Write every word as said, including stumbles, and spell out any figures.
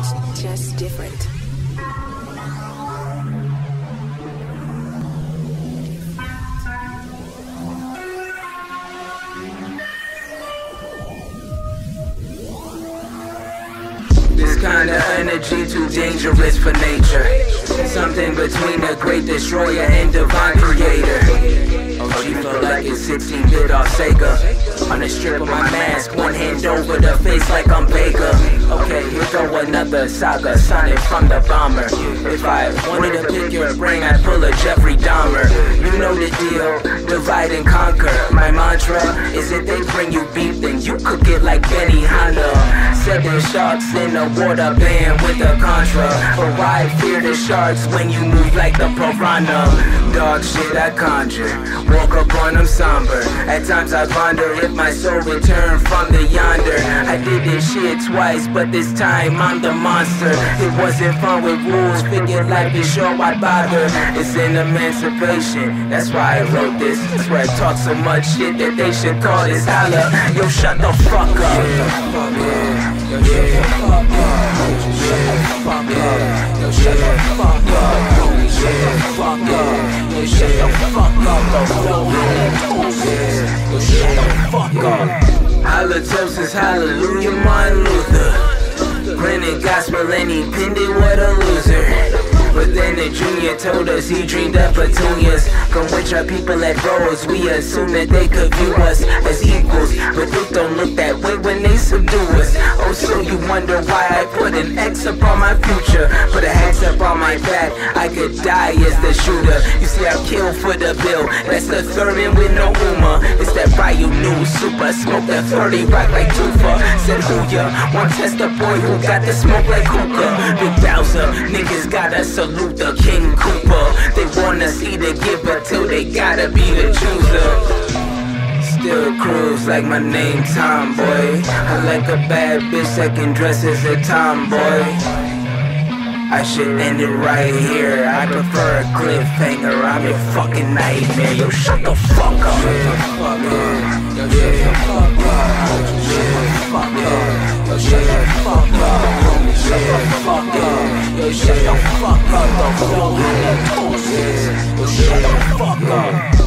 just different. This kind of energy too dangerous for nature. Something between the great destroyer and divine creator. Oh, she felt like it's sixteen bit off Sega. On the strip of my mask, one hand over the face like I'm Vega. Okay, here go another saga, sonnet from the bomber. If I wanted to pick your brain, I'd pull a Jeffrey Dahmer. You know the deal, divide and conquer. My mantra is if they bring you beef, then you cook it like Benny Hanna. Said there's sharks in the water, band with a contra. But why fear the sharks when you move like the piranha? Dog shit I conjure, walk up on them somber. At times I wonder if my soul returned from the yonder. I did this shit twice, but this time I'm the monster. It wasn't fun with rules, figured life is short, why bother? It's an emancipation, that's why I wrote this. That's why I talk so much shit that they should call this holla. Yo, shut the fuck up. Yeah. Yo, shut the fuck up. Shut the fuck up. Yo, shut the fuck up. Shut the fuck up. Yo, shut the fuck up. Yo, shut the fuck up. Halitosis, hallelujah, Martin Luther. Grinning gospel and he pinned it, what a loser. But then the junior told us he dreamed of petunias. Come with your people at roads, we assume that they could view us as equals. But it don't look that way when they subdue us. Oh, so you wonder why I put an X up on my future, put a hex up on my back, I could die as the shooter. You see I kill for the bill, that's the third in with no Uma. It's that Ryu new super, smoke that thirty, rock like Tufa. Said who ya, want test the boy who got the smoke like hookah. Big Bowser, niggas gotta salute the King Cooper. They wanna see the giver till they gotta be the chooser. Still cruise like my name Tomboy. I like a bad bitch that can dress as a tomboy. I should end it right here, I prefer a cliffhanger. I'm your fucking nightmare. Yo, shut the fuck up. Yo, shut the fuck up. Yo, shut the fuck up. Shut the fuck up. Yo, shut the fuck up. Yo, shut the fuck up. Yo, shut the fuck up.